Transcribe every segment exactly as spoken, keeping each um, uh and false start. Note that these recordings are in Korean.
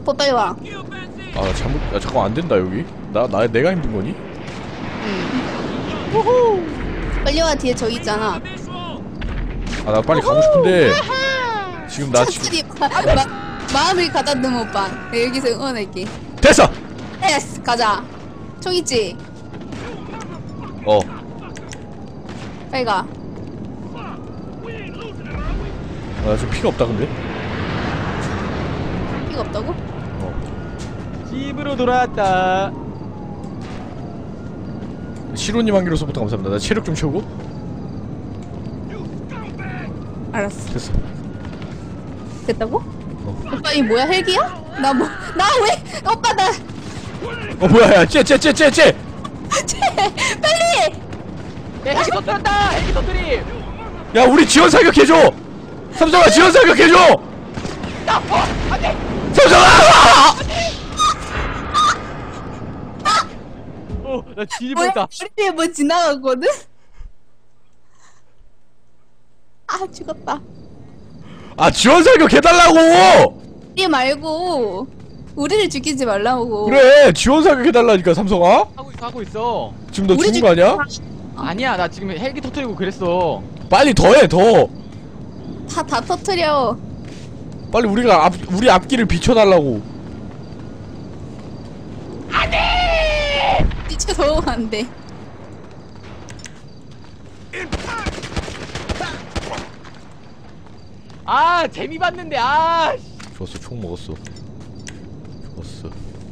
포 빨리 와. 아 잘못 야 잠깐 안 된다 여기. 나 나 내가 힘든 거니? 응. 우후. 빨리 와 뒤에 저기 있잖아. 아 나 빨리 가고 싶은데 지금 나 지금 천천히 마, 마, 마음을 가다듬어 오빠. 내가 여기서 응원할게. 됐어. 됐어 가자. 총 있지? 어. 빨리 가. 아 지금 피가 없다 근데. 피가 없다고? 어. 집으로 돌아왔다. 시로님 한 개로서부터 감사합니다. 나 체력 좀 채우고. 알았어. 됐어. 됐다고? 어. 오빠 이 뭐야 헬기야? 나 뭐 나 왜? 오빠 나 어 뭐야 야 쟤쟤쟤쟤쟤 빨리! 야, 헬기 터뜨렸다. 헬기 터뜨리. 야 우리 지원 사격해줘. 삼성아 지원 사격해줘. 나 어, 안돼. 삼성아. 어, 나 뒤질 뭐야? 뻔했다. 우리 뒤에 뭐 지나갔거든? 아 죽었다. 아 지원 사격해달라고. 우리 말고 우리를 죽이지 말라고. 그래 지원 사격해달라니까 삼성아. 하고 있어, 하고 있어. 지금 너 우리 죽은 거 아니야? 아니야, 나 지금 헬기 터뜨리고 그랬어. 빨리 더해 더. 다, 다 터트려. 빨리 우리가 앞 우리 앞길을 비춰달라고. 뛰쳐서 안 돼. 아, 재미 봤는데. 아. 좋았어 총 먹었어. 좋았어.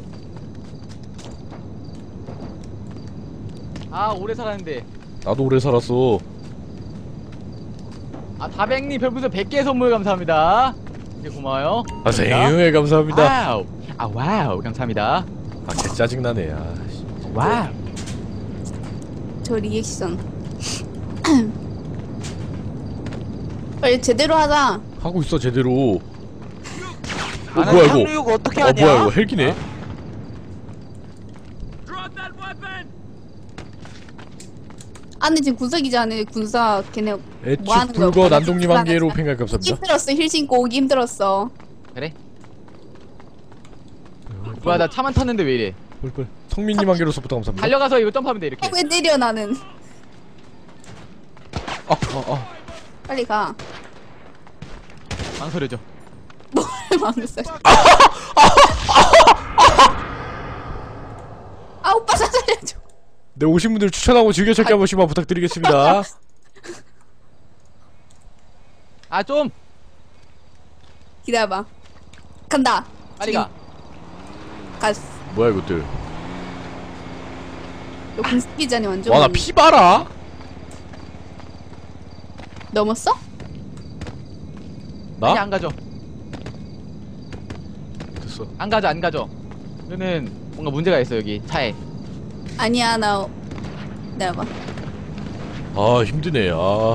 아, 오래 살았는데. 나도 오래 살았어. 아, 다백님 별풍선 백 개 선물 감사합니다. 네, 고마워요. 아 생유에 감사합니다. 와우. 아, 와우. 감사합니다. 아 개 짜증나네. 아 씨. 와우. 저 리액션. 빨리 제대로 하자. 하고 있어 제대로. 어 나는 뭐야 이거? 상륙 어떻게 어 하냐? 뭐야 이거 헬기네? 어? 안에 지금 군사기지 안에 군사 걔네 애축 뭐 하는 거야? 불거 오빠? 난동님 한 개로 팽각 감사합니다. 힘들었어. 힐 신고 오기 힘들었어. 그래? 뭐야, 나 차만 탔는데 왜 이래? 뿔뿔. 성민님 한 개로서부터 감사합니다. 달려가서 이거 점프하면 돼, 이렇게. 왜 내려 나는. 아, 아, 아. 빨리 가. 망설여져. 뭘 마음을 아 오빠 나 살려줘. 네 오신 분들 추천하고 즐겨찾기 한 번씩만 부탁드리겠습니다. 아, 좀 기다려봐. 간다. 빨리 가. 갔어. 뭐야 이것들? 너 군사기지 안에 완전. 와 나 피 봐라. 넘었어? 아니, 나? 안 가죠. 됐어. 안 가죠, 안 가죠. 이거는 뭔가 문제가 있어, 여기 차에. 아니야 나. 기다려봐. 아 힘드네. 아.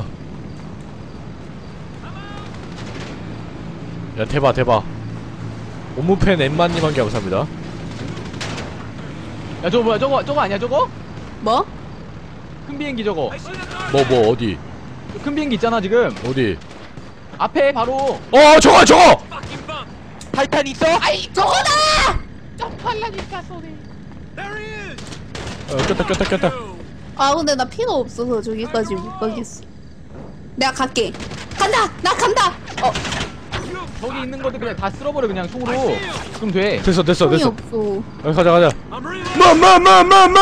야 대박 대박. 오무팬 엠마님 한 개 감사합니다. 야, 저거 뭐야? 저거 저거 아니야, 저거? 뭐? 큰 비행기 저거. 뭐 뭐 어디? 큰 비행기 있잖아, 지금. 어디? 앞에 바로. 어 저거 저거! 타이탄 있어? 아이, 저거다! 점프하려니까 소리. 어 꼈다 꼈다 꼈다. 아 근데 나 피가 없어서 저기까지 못 가겠어. 내가 갈게. 간다. 나 간다. 어 저기 있는 것들 그냥 다 쓸어버려, 그냥 총으로. 그럼 돼. 됐어 됐어 총이 됐어. 없어. 아, 가자 가자. 뭐뭐뭐뭐뭐!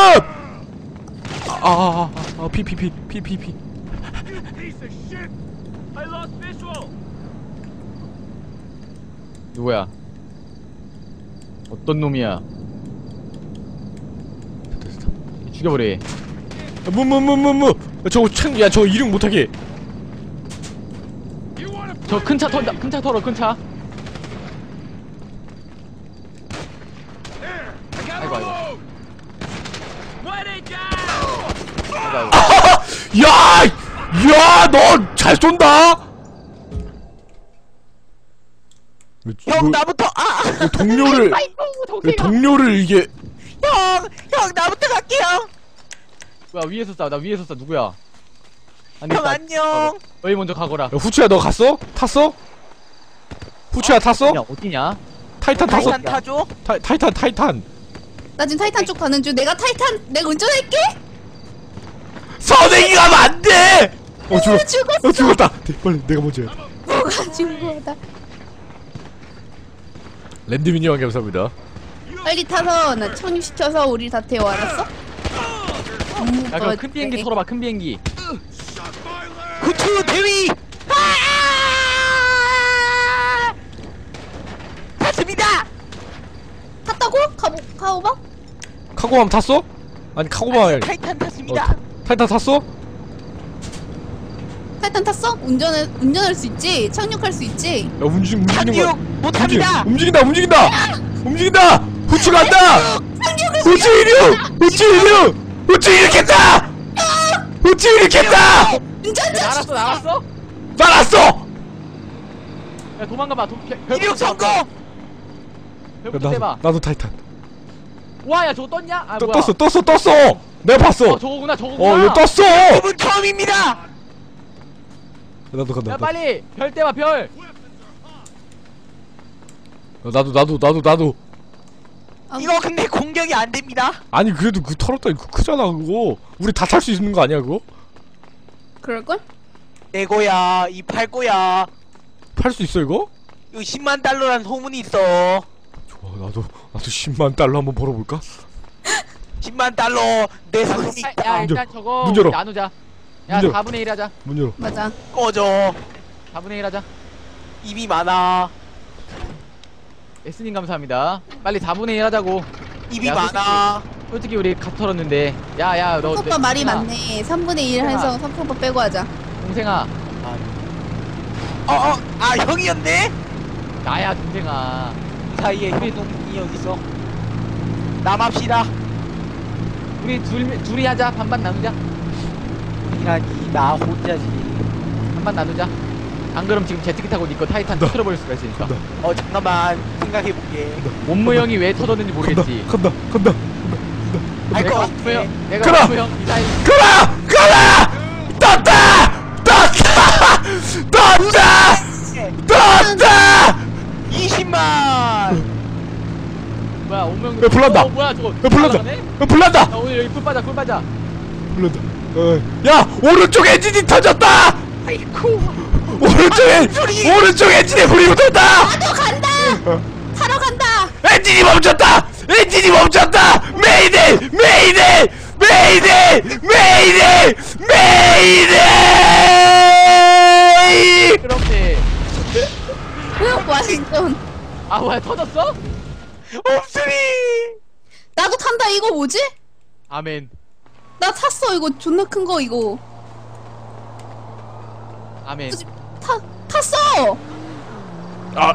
아아아피 피 피 피 피 피. 누구야? 어떤 놈이야? 됐어. 죽여버려. 뭐뭐뭐뭐뭐 저거 창, 야 저거 이륙 못하게. 저 큰 차 턴다. 큰 차 털어, 큰 차. 아이고, 아이고. 아이고, 아이고. 야! 야, 너 잘 쏜다. 형, 나부터. 아! 왜 동료를 아이고, 왜 동생아. 동료를 이게 형, 형, 나부터 갈게요. 뭐야, 위에서 싸. 나 위에서 싸. 누구야? 안 형 되겠다. 안녕. 너희 먼저 가거라. 야, 후추야 너 갔어? 탔어? 후추야 탔어? 야, 어디냐? 타이탄 타서 타이탄 타줘? 타, 타이탄 타이탄 나 지금 타이탄 쪽 가는 중. 내가 타이탄 내가 운전할게. 선생이 가면 안돼. 어 죽어. 죽었어. 어 죽었다. 네, 빨리 내가 먼저야. 뭐가 죽어다. 랜드미니언 감사합니다. 빨리 타서 나 착륙시켜서 우리 다 태워. 알았어? 음, 야 그럼 어, 큰 비행기 네. 털어봐 큰 비행기. 구투 대위! 아! 탔습니다! 탔다고? 가보 가오봐? 카고밤 탔어? 아니 카고밤 타이탄 어, 탔습니다. 타, 타이탄 탔어? 타이탄 탔어? 운전을 운전할 수 있지? 착륙할 수 있지? 야 움직 움직이는 착륙 거야. 못합니다! 움직인다 움직인다 움직인다. 후추 간다. 후추 이륙 후추 이륙 후추 이륙했다. 후추 이륙했다. 운전자. 날았어 날았어? 날았어. 야 도망가봐. 도, 별, 이륙 성공! 별부터 떼봐. 나도 나도 타이탄. 와야 저거 떴냐? 아 떴, 뭐야? 떴어 떴어 떴어. 내가 봤어. 어 저거구나 저거구나. 어 이거 떴어. 이분 처음입니다! 나도 간다. 야 빨리 별 떼봐 별. 어, 나도 나도 나도 나도. 아, 이거 근데 공격이 안 됩니다. 아니 그래도 그 털었다 이거 크잖아 그거. 우리 다 탈 수 있는 거 아니야 그거? 그럴걸? 내 거야, 이 팔 거야. 팔 수 있어 이거? 이거 십만 달러란 소문이 있어. 좋아 나도 나도 십만 달러 한번 벌어볼까? 십만 달러 내 손이 야, 있다. 야 문 일단 저거 문 열어. 나누자. 야 문 열어. 사분의 일 하자. 문 열어. 맞아. 꺼져. 사분의 일 하자. 입이 많아. 에스님 감사합니다. 빨리 사분의 일 하자고. 입이 야, 많아. 솔직히 우리 각 털었는데. 야야 너. 오빠 말이 동생아, 많네. 삼분의 일 동생아. 해서 삼 오빠 빼고 하자. 동생아. 어, 어, 아, 형이었네? 나야 동생아. 이 사이에 형이 동이 어딨어? 남합시다. 우리 둘 둘이 하자. 반반 나누자. 이라니, 나 혼자지. 반반 나누자. 안 그럼 지금 제트기 타고 니거 타이탄 나. 터트려버릴 수가 있으니까. 나. 어, 잠깐만. 생각해볼게. 온무형이 왜 터졌는지 모르겠지. 간다 간다. 알 것 내가 같아. 온무형 내가 그럼! 온무형 이 사이. 가라 가라. 떴다 떴다 떴다 떴다. 이십만! 뭐야 온무형. 야, 불난다. 어, 뭐야 저거. 야 불난다. 불나네? 야 불난다. 야 오늘 여기 꿀 빠져 꿀 빠져. 불난다. 어. 야 오른쪽 엔진이 터졌다. 아이쿠. 오른쪽 엔 소리! 오른쪽 엔진에 불이 붙었다. 나도 간다. 타러 간다. 엔진이 멈췄다. 엔진이 멈췄다. 메이데이 메이데이 메이데이 메이데이 메이데이. 그렇게. 우역 와싱턴. 아 뭐야 터졌어? 옵스리! 나도 탄다. 이거 뭐지? 아멘. 나 탔어. 이거 존나 큰 거 이거. 아멘. 타 탔어. 아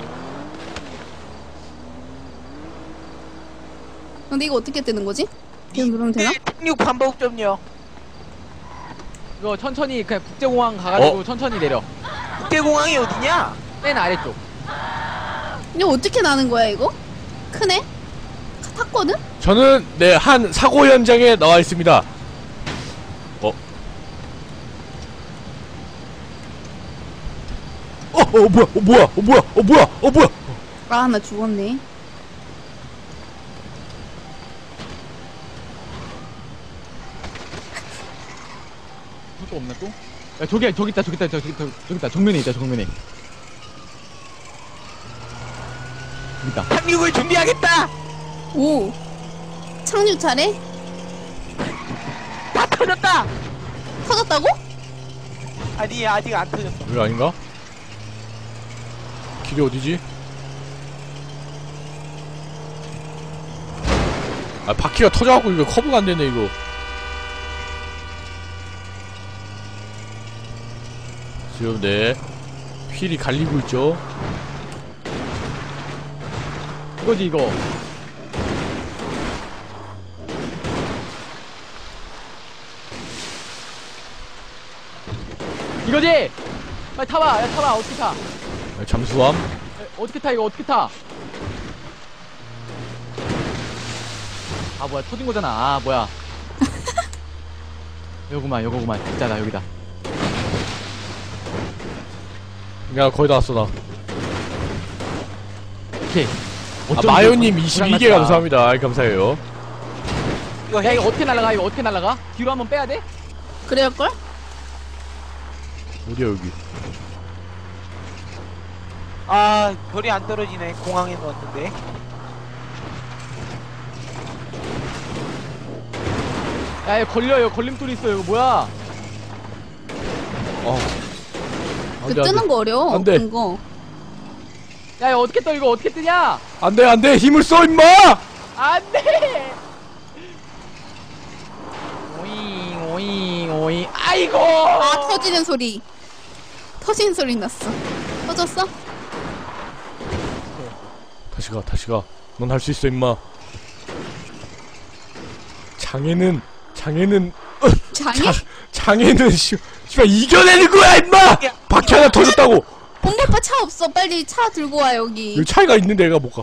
근데 이거 어떻게 뜨는 거지? 그냥 누르면 되나? 착륙 반복 좀요. 이거 천천히 그냥 국제공항 가가지고 어? 천천히 내려. 국제공항이 어디냐? 맨 아래쪽. 이거 어떻게 나는 거야 이거? 크네? 탔거든? 저는 네 한 사고 현장에 나와 있습니다. 어? 어, 어 뭐야? 어 뭐야? 어 뭐야? 어 뭐야? 어 뭐야? 아 나 죽었네. 또 없나 또? 야 저기 저기 있다 저기 있다 저기 있다 저기 있다 정면에 있다 정면에. 여기 있다. 착륙을 준비하겠다! 오 착륙 잘해? 다 터졌다! 터졌다고? 아니, 아직 안 터졌어. 여기 아닌가? 길이 어디지? 아 바퀴가 터져갖고 이거 커브가 안 되네 이거. 지금 네 휠이 갈리고 있죠. 이거지 이거. 이거지. 빨리 타봐. 야 타봐. 어떻게 타? 네, 잠수함. 야, 어떻게 타 이거 어떻게 타? 아 뭐야 터진 거잖아. 아 뭐야. 요거만 요거구만. 있잖아 여기다. 야 거의 다 왔어 나. 오케이. 아, 어쩐지 마요님 이십이 개 고장났다. 감사합니다. 아이, 감사해요. 이거 야 해. 이거 어떻게 날아가? 이거 어떻게 날아가? 뒤로 한번 빼야 돼? 그래할걸? 어디야 여기? 아 별이 안 떨어지네. 공항에 넣었는데. 야 이거 걸려요. 걸림돌이 있어. 이거 뭐야? 어. 그 뜨는 거 어려워. 안 돼. 그거. 야 이거 어떻게 떠? 이거 어떻게 뜨냐? 안돼 안돼 힘을 써 임마! 안돼. 오잉 오잉 오잉. 아이고. 아 터지는 소리. 터지는 소리 났어. 터졌어? 다시 가 다시 가. 넌 할 수 있어 임마. 장애는 장애는 장애? 자, 장애는 씨 씨발 이겨내는 거야 임마. 바퀴 하나 터졌다고. 봉고파 차 없어. 빨리 차 들고 와 여기. 여기 차이가 있는데 애가 못 가.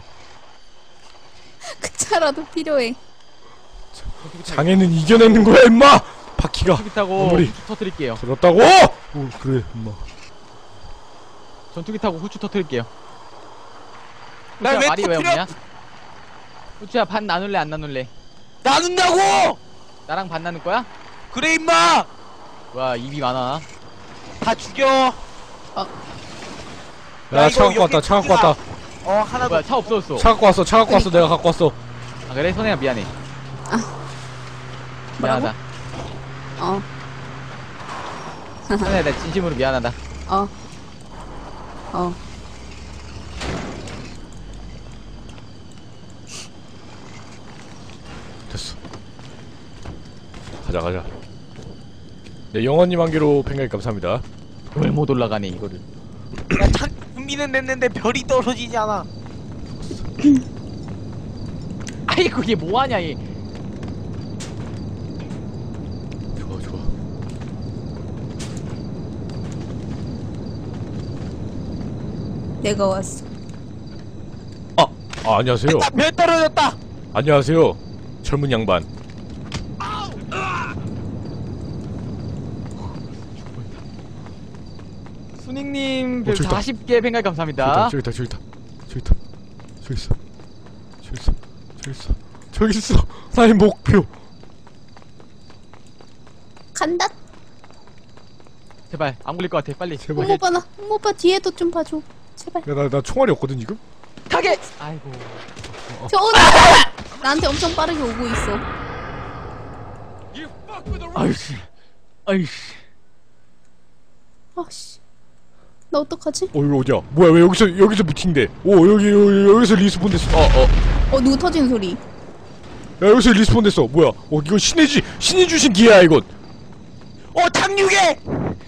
그 차라도 필요해. 장애는 이겨내는 거야 임마. 바퀴가 전투기 타고 아무리 후추 터뜨릴게요. 들었다고? 오 그래 임마. 전투기 타고 후추 터뜨릴게요. 날 후추야 왜 말이 왜 터뜨려? 없냐? 후추야 반 나눌래 안 나눌래? 나눈다고! 나랑 반 나눌 거야? 그래 임마! 와 입이 많아. 다 죽여. 야, 야 이거 차 갖고 왔다 여기 차 갖고 크기가- 왔다 어 하나도. 뭐야 차 없어졌어. 차 갖고 왔어 차 갖고 왔어 내가 갖고 왔어. 아 그래 선혜야 미안해. 뭐라고? 미안하다. 어. 선혜야 나 진심으로 미안하다. 어. 어. 됐어. 가자 가자. 네 영원님 한 개로 팽가이 감사합니다. 왜 못 올라가네 이거를. 야 탄 준비는 됐는데 별이 떨어지지 않아. 아이고 얘 뭐하냐 얘. 좋아 좋아. 내가 왔어. 아, 아 안녕하세요. 나 별 떨어졌다. 안녕하세요. 젊은 양반. 수닝님 어, 별 저기 있다. 사십 개 팽가이 감사합니다. 저기 있다 저기 있다 저기 있다 저기 있다 저기 있어 저기 있어 저기 있어 저기 있어 나의 목표. 간다. 제발 안 굴릴 것 같아 빨리. 제발. 홍모빠 나 홍모빠 뒤에도 좀 봐줘. 제발. 야나 나 총알이 없거든 지금. 가게. 아이고. 저 어디? 나한테 엄청 빠르게 오고 있어. 아이씨. 아이씨. 아씨. 나 어떡하지? 어 이거 어디야? 뭐야 왜 여기서 여기서 미팅돼? 오 여기 여기 여기서 리스폰 됐어. 어어. 어 누구 터지는 소리. 야 여기서 리스폰 됐어. 뭐야? 어 이거 신의 주 신이 주신 기회야 이건. 어 탕육에.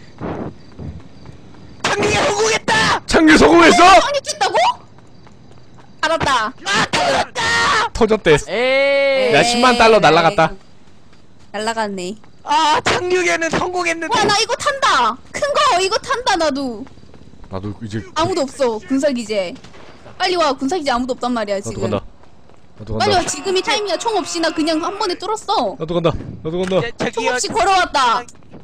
탕육에 성공했다. 창규 성공했어? 상륙했다고? 알았다. 아 터졌다. 터졌대. 에이. 야, 십만 달러 날라갔다. 날라갔네. 아 탕육에는 성공했는데. 와 나 이거 탄다. 큰 거 이거 탄다 나도. 나도 이제 아무도 없어 군사기지에. 빨리 와 군사기지 아무도 없단 말이야 나도 지금. 간다. 나도 빨리 와 간다. 지금이 타이밍이야. 총 없이 나 그냥 한 번에 뚫었어. 나도 간다. 나도 간다. 야, 총 저기요. 없이 걸어왔다.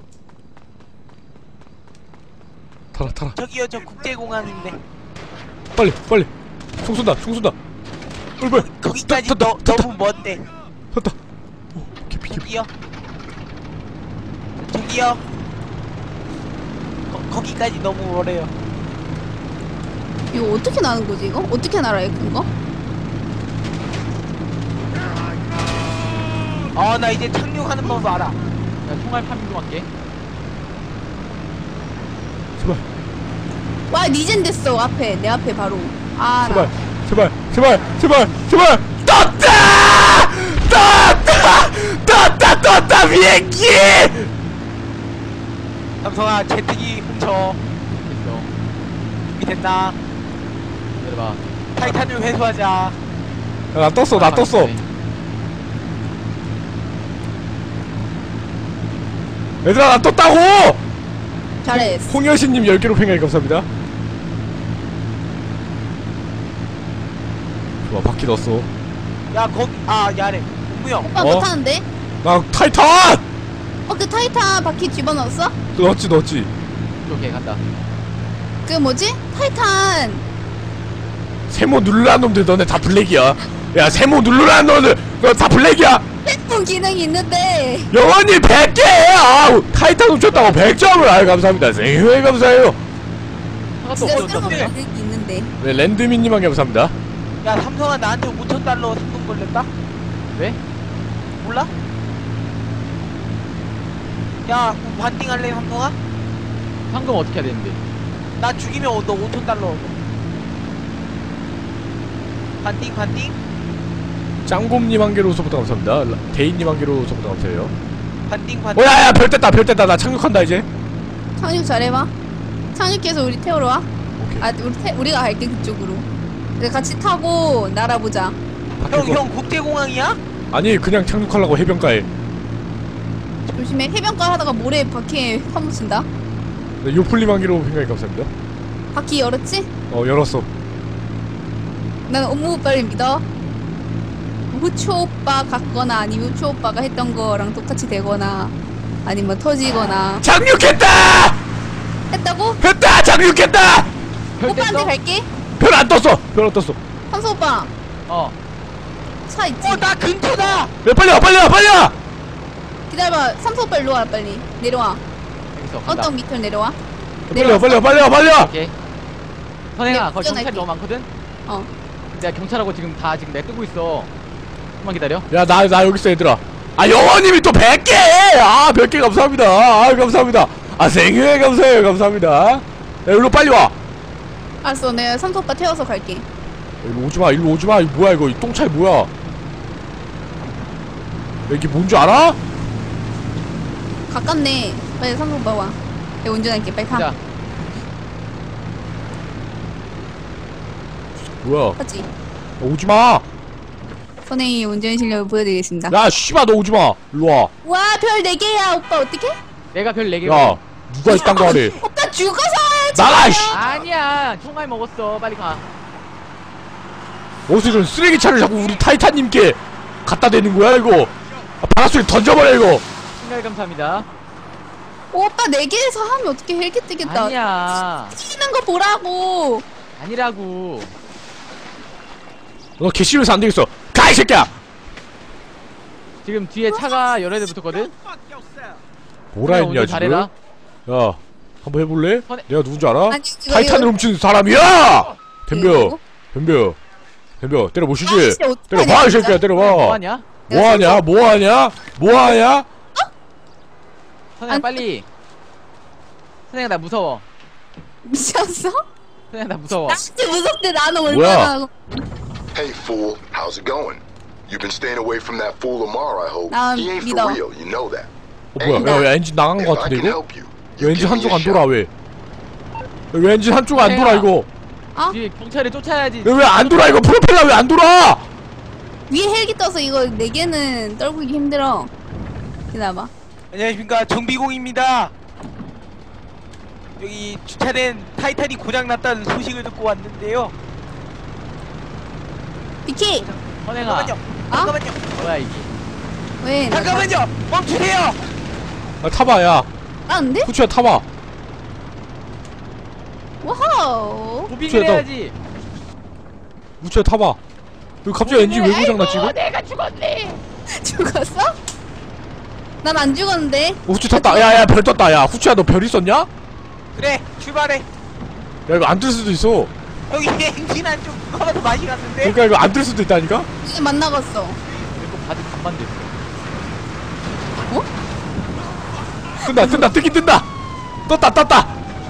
타라 타라. 저기요 저 국제공항인데. 빨리 빨리. 총 쏜다. 총 쏜다. 빨리 빨리. 거기까지 탔다, 너, 탔다. 너무 먼데. 탔다. 오 개피 개피. 저기요. 저기요. 거, 거기까지 너무 멀어요. 이거 어떻게 나는 거지 이거? 어떻게 날아요 큰 거? 아 나 이제 착륙하는 법 알아. 나 총알 파밍 좀 할게. 제발 와 리젠 됐어 앞에 내 앞에 바로. 아 제발 나. 제발 제발 제발 제발. 떴다! 떴다! 떴다 떴다 비행기! 삼성아 제트기 훔쳐. 됐어. 준비됐나? 기다려봐. 타이탄을 회수하자. 야, 나 떴어 나 떴어. 얘들아 나 떴다고! 잘했어. 홍여신님 열 개로 팽가이 감사합니다. 좋아 바퀴 넣었어. 야 거기 아 야래 공무형. 오빠 어? 못 타는데? 나 타이탄! 어 그 타이탄 바퀴 집어넣었어? 넣었지 넣었지. 오케이 간다. 그 뭐지? 타이탄 세모 누르라는 놈들 너네 다 블랙이야. 야 세모 누르라는 놈들 너 다 블랙이야. 핸폰 기능이 있는데. 영원히 백 개! 아우 타이탄 훔쳤다고 백 점을. 아유 감사합니다. 생유에 감사해요. 하나도 진짜 없어. 쓸모없는 어때? 기능이 있는데. 네 랜드민님한테 감사합니다. 야 삼성아 나한테 오천 달러 상금 걸렸다? 왜? 몰라? 야 그럼 반띵 할래 삼성아? 상금 어떻게 해야 되는데? 나 죽이면 어, 너 오천 달러 얻어. 반띵 반띵? 짱곰님 한 개로 소부터 감사합니다. 라- 데이님 한 개로 소부터 감사해요. 반띵 반띵. 오야야 별 뗐다 별 뗐다. 나 착륙한다 이제. 착륙 잘해봐. 착륙해서 우리 태우러 와. 오케이. 아 우리 태, 우리가 갈게 그쪽으로. 그래, 같이 타고 날아보자. 바뀔 형 거- 형 국제공항이야? 아니 그냥 착륙하려고 해변가에. 조심해. 해변가 하다가 모래 바퀴에 파묻힌다. 네, 요플님 한 개로 생각이 감사합니다. 바퀴 열었지? 어 열었어. 난 업무 빨리 믿어. 후추 오빠 같거나 아니면 후추 오빠가 했던 거랑 똑같이 되거나 아니면 터지거나 착륙했다! 했다고? 했다! 착륙했다! 별 오빠한테 뗐어? 갈게. 별 안 떴어. 별 안 떴어. 삼수 오빠 어. 차 있지? 어나 근처다! 야 빨리 와 빨리 와 빨리 와. 기다려봐. 삼수 오빠 일로 와 빨리. 내려와. 알겠어. 간다. 언덕 밑으로 내려와. 빨리 와 빨리 와 빨리 와 빨리 와. 오케이. 선행아, 네, 거기 운전할게. 경찰이 너무 많거든? 어. 내가 경찰하고 지금 다 지금 내가 끄고 있어. 좀만 기다려. 야 나 나 여기 있어 얘들아. 아 영원님이 또 백 개! 아 백 개 감사합니다. 아 감사합니다. 아 생유에 감사해요. 감사합니다. 야 일로 빨리 와. 알았어. 내가 삼수 오빠 태워서 갈게. 일로 오지마 일로 오지마. 이거 뭐야 이거 이 똥차이 뭐야. 야, 이게 뭔 줄 알아? 가깝네. 빨리 삼수 오빠 와. 내가 운전할게. 빨리 가. 자, 뭐야. 하지. 야, 오지마. 선행이 운전 실력을 보여드리겠습니다. 야 씨발 너 오지마. 일로 와. 와, 별 네 개야. 오빠 어떡해? 내가 별 네 개. 야 누가 이딴 거 하래. 오빠 죽어서 와야지. 나가 씨. 아니야. 총알 먹었어. 빨리 가. 어디서 이런 쓰레기차를 자꾸 우리 타이탄님께 갖다 대는 거야 이거. 아, 바닷속에 던져버려 이거. 생각이 감사합니다. 오빠 네 개에서 하면 어떻게 헬기 뜨겠다. 아니야. 튀는 거 보라고. 아니라고. 너 개싫어서 안 되겠어. 가 이 새끼야. 지금 뒤에 차가 여러 대 붙었거든? 뭐라 선행아, 했냐 운전 지금? 잘해라. 야 한번 해볼래? 선행- 내가 누군지 알아? 아니, 이거, 타이탄을 이거- 훔친 사람이야! 덤벼 이거? 덤벼 덤벼 때려 보시지. 아, 진짜 어떡하냐, 때려봐 이 진짜. 새끼야 때려봐. 뭐하냐? 뭐하냐 뭐하냐 뭐하냐. 선행아, 안- 빨리. 선행아, 나 무서워. 미쳤어? 선행아, 나 무서워. 나 진짜 무섭대. 나는 뭐야? 얼마나. Hey, fool, how's it going? You've been staying away from that fool Lamar, I hope. 난 He ain't for 믿어. real, you know that. 어 뭐야 야, 야 엔진 나간 If 거 I 같은데 can 이거? help you, 야, you 엔진 give me 한쪽 a 안 돌아 shot. 왜? 야, 왜 엔진 한쪽 안 돌아 이거? 어? 뒤에 경찰을 쫓아야지. 왜 안 돌아 이거? 프로펠러 왜 안 돌아? 위에 헬기 떠서 이거 네 개는 떨구기 힘들어. 기다려봐. 안녕하십니까 정비공입니다. 여기 주차된 타이탄이 고장났다는 소식을 듣고 왔는데요. 비키. 선행아, 잠깐만요. 아? 잠깐만요. 뭐야 이게? 왜? 나 잠깐만요. 멈추세요. 야, 타봐 야 나는데? 후추야 타봐. 와우. 도핑을 쟤 너- 해야지. 후추야 타봐. 여기 갑자기 엔진 왜 고장났지 이거? 내가 죽었네. 죽었어? 난 안 죽었는데. 어, 후추 탔다. 야야 별 떴다. 야 후추야 너 별 있었냐? 야 그래 출발해. 이거 안 뜰 수도 있어. 여기 엔진 안쪽 누가 더 많이 갔는데? 그러니까 이거 안 뜰 수도 있다니까? 이제 만나갔어. 이거 바지 반만 됐어. 뜬다 뜬다 뜨긴 뜬다. 떴다 떴다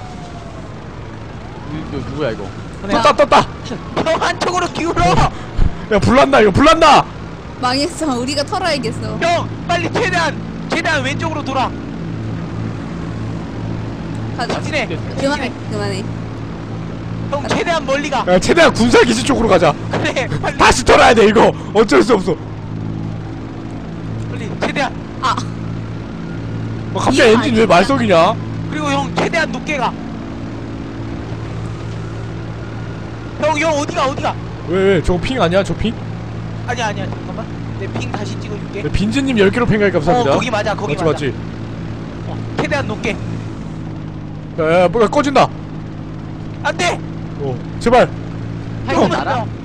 이거 누구야 이거? 선행아, 떴다 떴다. 형 한쪽으로 기울어. 야 불났나 이거 불났나? 망했어. 우리가 털어야겠어. 형 빨리 최대한 최대한 왼쪽으로 돌아. 가자. 진해. 그만해. 그만해. 형 최대한 멀리 가. 야 최대한 군사기지 쪽으로 가자. 그래 빨리 다시 털어야 돼 이거. 어쩔 수 없어. 빨리 최대한. 아. 어, 갑자기 이해 엔진 왜 아니야. 말썽이냐? 그리고 형 최대한 높게 가. 형, 형 어디가 어디가? 왜 왜 저거 핑 아니야 저 핑? 아니야 아니야 잠깐만. 내 핑 다시 찍어줄게. 네, 빈즈님 열 개로 팽가해 감사합니다. 어 거기 맞아 거기 맞지 맞아. 맞지. 어, 최대한 높게. 야야 뭐야 꺼진다. 안돼. 어 제발. 타이탄 알아?